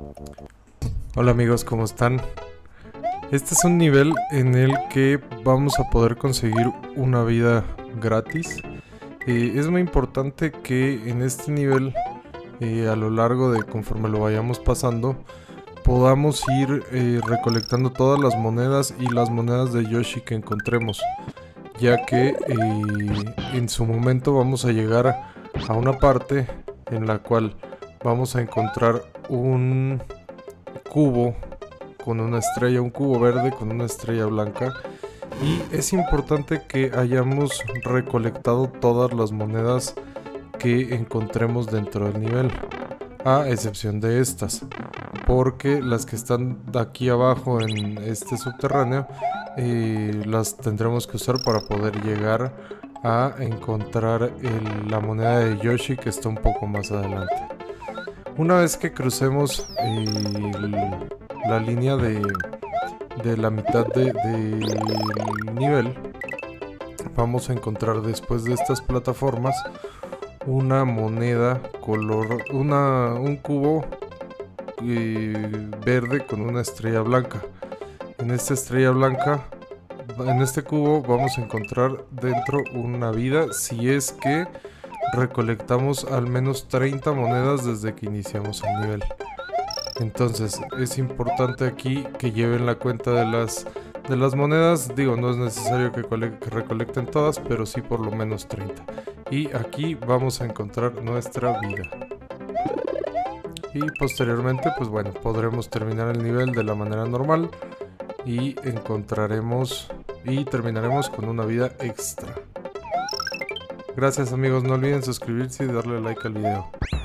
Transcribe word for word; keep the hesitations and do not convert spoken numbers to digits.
Hola amigos, ¿cómo están? Este es un nivel en el que vamos a poder conseguir una vida gratis. Eh, es muy importante que en este nivel, eh, a lo largo de conforme lo vayamos pasando, podamos ir eh, recolectando todas las monedas y las monedas de Yoshi que encontremos, ya que eh, en su momento vamos a llegar a una parte en la cual vamos a encontrar un cubo con una estrella, un cubo verde con una estrella blanca, y es importante que hayamos recolectado todas las monedas que encontremos dentro del nivel, a excepción de estas, porque las que están de aquí abajo en este subterráneo eh, las tendremos que usar para poder llegar a encontrar el, la moneda de Yoshi, que está un poco más adelante. Una vez que crucemos eh, el, la línea de, de la mitad del de nivel, vamos a encontrar después de estas plataformas una moneda color, una, un cubo eh, verde con una estrella blanca. En esta estrella blanca, en este cubo vamos a encontrar dentro una vida, si es que recolectamos al menos treinta monedas desde que iniciamos el nivel. Entonces es importante aquí que lleven la cuenta de las de las monedas. Digo, no es necesario que, que recolecten todas, pero sí por lo menos treinta. Y aquí vamos a encontrar nuestra vida. Y posteriormente, pues bueno, podremos terminar el nivel de la manera normal y encontraremos y terminaremos con una vida extra. Gracias amigos, no olviden suscribirse y darle like al video.